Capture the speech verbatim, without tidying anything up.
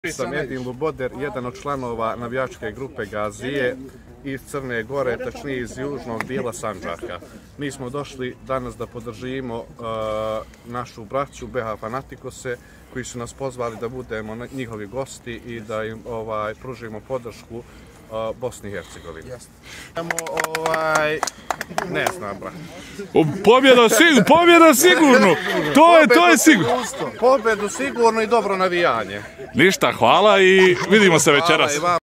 Sam Edin Luboder, jedan od članova navijačke grupe Gazije iz Crne Gore, tačnije iz južnog dijela Sandžaka. Mi smo došli danas da podržimo uh, našu braću B H Fanatikose, koji su nas pozvali da budemo njihovi gosti i da im ovaj, pružimo podršku uh, Bosni i Hercegovini. Ovaj, ne znam, brat. Pobjeda, sig pobjeda sigurno! To je, to je sigurno! Pobjedu sigurno i dobro navijanje. Ništa, hvala i vidimo se večeras.